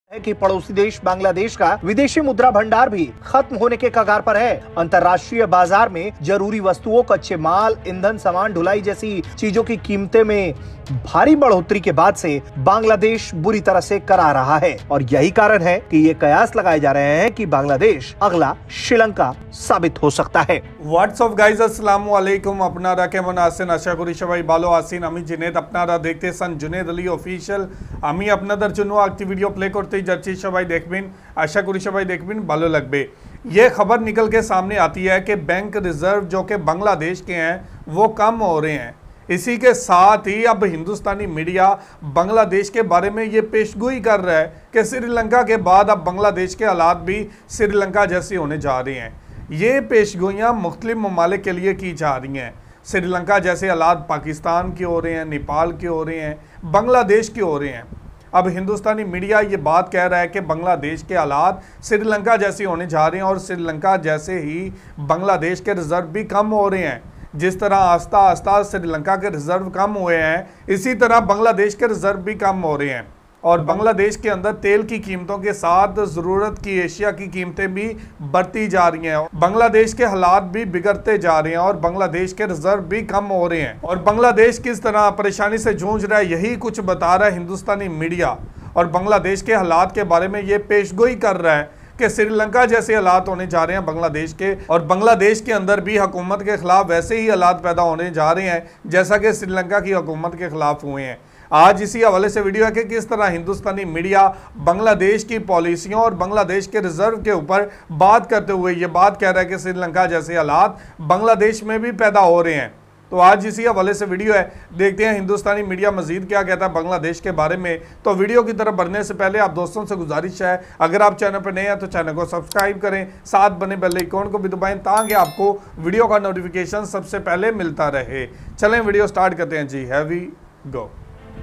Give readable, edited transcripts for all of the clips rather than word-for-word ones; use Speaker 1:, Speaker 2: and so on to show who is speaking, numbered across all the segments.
Speaker 1: है कि पड़ोसी देश बांग्लादेश का विदेशी मुद्रा भंडार भी खत्म होने के कगार पर है। अंतर्राष्ट्रीय बाजार में जरूरी वस्तुओं, कच्चे माल, ईंधन, सामान, ढुलाई जैसी चीजों की कीमतें में भारी बढ़ोतरी के बाद से बांग्लादेश बुरी तरह से करा रहा है और यही कारण है कि ये कयास लगाए जा रहे हैं कि बांग्लादेश अगला श्रीलंका साबित हो सकता है।
Speaker 2: व्हाट्सअप गाइज अस्सलाम वालेकुम। अपना केमन आसेन आशा करी सबाई भालो आसीन। আমি জুনেদ আপনারা দেখতেছেন জুনেদ আলী অফিশিয়াল। আমি আপনাদের জন্য একটি ভিডিও প্লে করতেই যাচ্ছি, সবাই দেখবেন, আশা করি সবাই দেখবেন, ভালো লাগবে। ये खबर निकल के सामने आती है कि बैंक रिजर्व जो कि बांग्लादेश के हैं वो कम हो रहे हैं। इसी के साथ ही अब हिंदुस्तानी मीडिया बांग्लादेश के बारे में ये पेशगोई कर रहा है कि श्रीलंका के बाद अब बांग्लादेश के हालात भी श्रीलंका जैसे होने जा रहे हैं। ये पेशगोइयाँ मुख्तलिफ ममालिक के लिए की जा रही हैं। श्रीलंका जैसे हालात पाकिस्तान के हो रहे हैं, नेपाल के हो रहे हैं, बांग्लादेश के हो रहे हैं। अब हिंदुस्तानी मीडिया ये बात कह रहा है कि बांग्लादेश के हालात श्रीलंका जैसे होने जा रहे हैं और श्रीलंका जैसे ही बांग्लादेश के रिजर्व भी कम हो रहे हैं। जिस तरह आस्ता आस्ता श्रीलंका के रिजर्व कम हुए हैं, इसी तरह बांग्लादेश के रिजर्व भी कम हो रहे हैं और बांग्लादेश के अंदर तेल की कीमतों के साथ ज़रूरत की एशिया की कीमतें भी बढ़ती जा रही हैं। बांग्लादेश के हालात भी बिगड़ते जा रहे हैं और बांग्लादेश के रिजर्व भी कम हो रहे हैं और बांग्लादेश किस तरह परेशानी से जूझ रहा है यही कुछ बता रहा है हिंदुस्तानी मीडिया और बांग्लादेश के हालात के बारे में ये पेशगोई कर रहा है कि श्रीलंका जैसे हालात होने जा रहे हैं बांग्लादेश के और बांग्लादेश के अंदर भी हुकूमत के खिलाफ वैसे ही हालात पैदा होने जा रहे हैं जैसा कि श्रीलंका की हुकूमत के खिलाफ हुए हैं। आज इसी हवाले से वीडियो है कि किस तरह हिंदुस्तानी मीडिया बांग्लादेश की पॉलिसियों और बांग्लादेश के रिजर्व के ऊपर बात करते हुए ये बात कह रहा है कि श्रीलंका जैसे हालात बांग्लादेश में भी पैदा हो रहे हैं। तो आज इसी हवाले से वीडियो है, देखते हैं हिंदुस्तानी मीडिया मजीद क्या कहता है बांग्लादेश के बारे में। तो वीडियो की तरफ बढ़ने से पहले आप दोस्तों से गुजारिश है, अगर आप चैनल पर नए हैं तो चैनल को सब्सक्राइब करें, साथ बने बेल आइकन को भी दबाएं ताकि आपको वीडियो का नोटिफिकेशन सबसे पहले मिलता रहे। चलें वीडियो स्टार्ट करते हैं जी, हैव वी गो।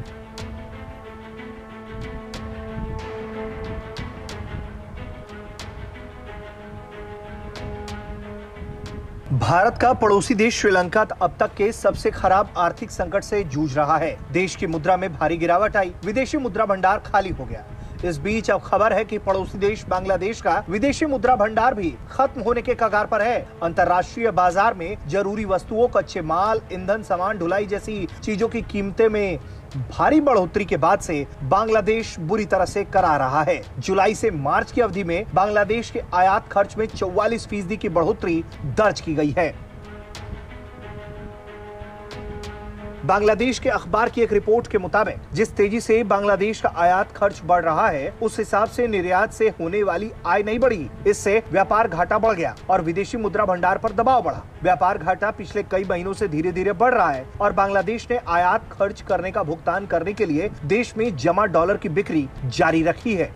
Speaker 1: भारत का पड़ोसी देश श्रीलंका अब तक के सबसे खराब आर्थिक संकट से जूझ रहा है। देश की मुद्रा में भारी गिरावट आई, विदेशी मुद्रा भंडार खाली हो गया। इस बीच अब खबर है कि पड़ोसी देश बांग्लादेश का विदेशी मुद्रा भंडार भी खत्म होने के कगार पर है। अंतर्राष्ट्रीय बाजार में जरूरी वस्तुओं, कच्चे माल, ईंधन, सामान, ढुलाई जैसी चीजों की कीमतें में भारी बढ़ोतरी के बाद से बांग्लादेश बुरी तरह से करा रहा है। जुलाई से मार्च की अवधि में बांग्लादेश के आयात खर्च में 44% की बढ़ोतरी दर्ज की गई है। बांग्लादेश के अखबार की एक रिपोर्ट के मुताबिक जिस तेजी से बांग्लादेश का आयात खर्च बढ़ रहा है उस हिसाब से निर्यात से होने वाली आय नहीं बढ़ी। इससे व्यापार घाटा बढ़ गया और विदेशी मुद्रा भंडार पर दबाव बढ़ा। व्यापार घाटा पिछले कई महीनों से धीरे धीरे बढ़ रहा है और बांग्लादेश ने आयात खर्च करने का भुगतान करने के लिए देश में जमा डॉलर की बिक्री जारी रखी है।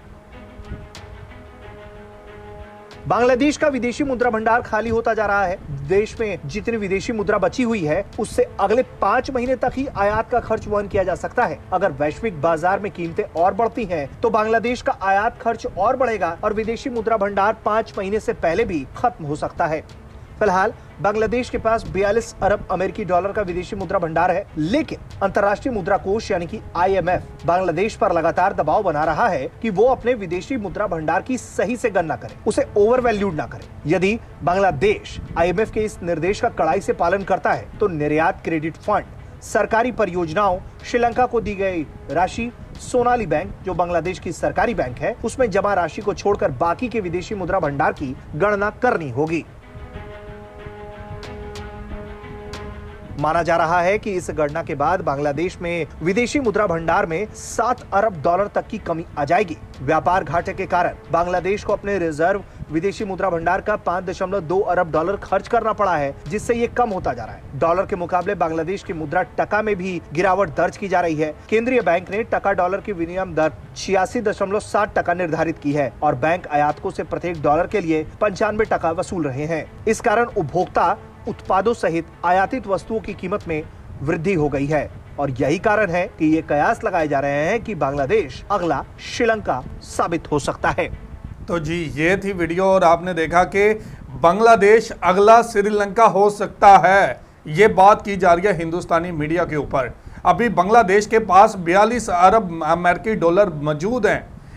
Speaker 1: बांग्लादेश का विदेशी मुद्रा भंडार खाली होता जा रहा है। देश में जितनी विदेशी मुद्रा बची हुई है उससे अगले 5 महीने तक ही आयात का खर्च वहन किया जा सकता है। अगर वैश्विक बाजार में कीमतें और बढ़ती हैं तो बांग्लादेश का आयात खर्च और बढ़ेगा और विदेशी मुद्रा भंडार 5 महीने से पहले भी खत्म हो सकता है। फिलहाल बांग्लादेश के पास 42 अरब अमेरिकी डॉलर का विदेशी मुद्रा भंडार है, लेकिन अंतर्राष्ट्रीय मुद्रा कोष यानी कि IMF बांग्लादेश पर लगातार दबाव बना रहा है कि वो अपने विदेशी मुद्रा भंडार की सही से गणना करे, उसे ओवर वैल्यूड ना करे। यदि बांग्लादेश IMF के इस निर्देश का कड़ाई से पालन करता है तो निर्यात क्रेडिट फंड, सरकारी परियोजनाओं, श्रीलंका को दी गई राशि, सोनाली बैंक जो बांग्लादेश की सरकारी बैंक है उसमें जमा राशि को छोड़कर बाकी के विदेशी मुद्रा भंडार की गणना करनी होगी। माना जा रहा है कि इस गणना के बाद बांग्लादेश में विदेशी मुद्रा भंडार में 7 अरब डॉलर तक की कमी आ जाएगी। व्यापार घाटे के कारण बांग्लादेश को अपने रिजर्व विदेशी मुद्रा भंडार का 5.2 अरब डॉलर खर्च करना पड़ा है, जिससे ये कम होता जा रहा है। डॉलर के मुकाबले बांग्लादेश की मुद्रा टका में भी गिरावट दर्ज की जा रही है। केंद्रीय बैंक ने टका डॉलर की विनिमय दर 86.7 टका निर्धारित की है और बैंक आयातकों से प्रत्येक डॉलर के लिए 95 टका वसूल रहे हैं। इस कारण उपभोक्ता उत्पादों सहित आयातित वस्तुओं की कीमत में वृद्धि हो गई है और यही कारण है कि ये कयास लगाए जा रहे हैं कि बांग्लादेश अगला श्रीलंका साबित हो सकता है।
Speaker 2: तो जी ये थी वीडियो और आपने देखा कि बांग्लादेश अगला श्रीलंका हो सकता है, ये बात की जा रही है हिंदुस्तानी मीडिया के ऊपर। अभी बांग्लादेश के पास 42 अरब अमेरिकी डॉलर मौजूद हैं,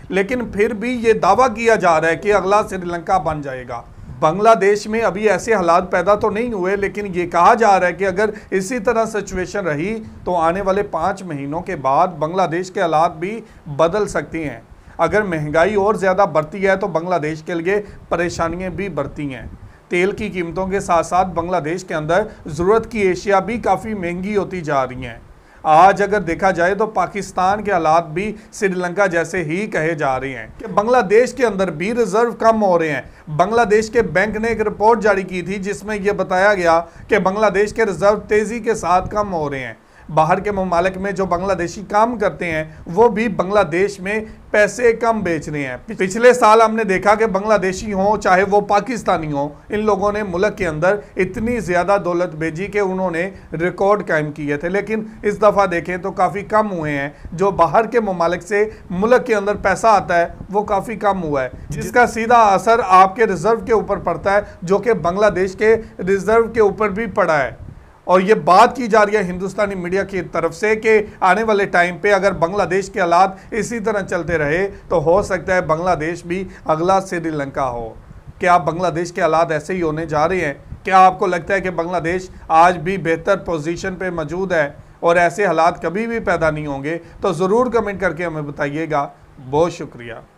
Speaker 2: लेकिन फिर भी ये दावा किया जा रहा है कि अगला श्रीलंका बन जाएगा। बांग्लादेश में अभी ऐसे हालात पैदा तो नहीं हुए, लेकिन ये कहा जा रहा है कि अगर इसी तरह सिचुएशन रही तो आने वाले 5 महीनों के बाद बांग्लादेश के हालात भी बदल सकती हैं। अगर महंगाई और ज़्यादा बढ़ती है तो बांग्लादेश के लिए परेशानियां भी बढ़ती हैं। तेल की कीमतों के साथ साथ बांग्लादेश के अंदर ज़रूरत की एशिया भी काफ़ी महंगी होती जा रही हैं। आज अगर देखा जाए तो पाकिस्तान के हालात भी श्रीलंका जैसे ही कहे जा रहे हैं कि बांग्लादेश के अंदर भी रिजर्व कम हो रहे हैं। बांग्लादेश के बैंक ने एक रिपोर्ट जारी की थी जिसमें यह बताया गया कि बांग्लादेश के रिजर्व तेजी के साथ कम हो रहे हैं। बाहर के ममालिक में जो बांग्लादेशी काम करते हैं वो भी बांग्लादेश में पैसे कम बेच रहे हैं। पिछले साल हमने देखा कि बांग्लादेशी हो चाहे वो पाकिस्तानी हो, इन लोगों ने मुल्क के अंदर इतनी ज़्यादा दौलत भेजी कि उन्होंने रिकॉर्ड कायम किए थे, लेकिन इस दफ़ा देखें तो काफ़ी कम हुए हैं। जो बाहर के ममालिक से मुल्क के अंदर पैसा आता है वो काफ़ी कम हुआ है, जिसका सीधा असर आपके रिजर्व के ऊपर पड़ता है, जो कि बांग्लादेश के रिजर्व के ऊपर भी पड़ा है। और ये बात की जा रही है हिंदुस्तानी मीडिया की तरफ से कि आने वाले टाइम पे अगर बांग्लादेश के हालात इसी तरह चलते रहे तो हो सकता है बांग्लादेश भी अगला श्रीलंका हो। क्या बांग्लादेश के हालात ऐसे ही होने जा रहे हैं? क्या आपको लगता है कि बांग्लादेश आज भी बेहतर पोजीशन पे मौजूद है और ऐसे हालात कभी भी पैदा नहीं होंगे? तो ज़रूर कमेंट करके हमें बताइएगा। बहुत शुक्रिया।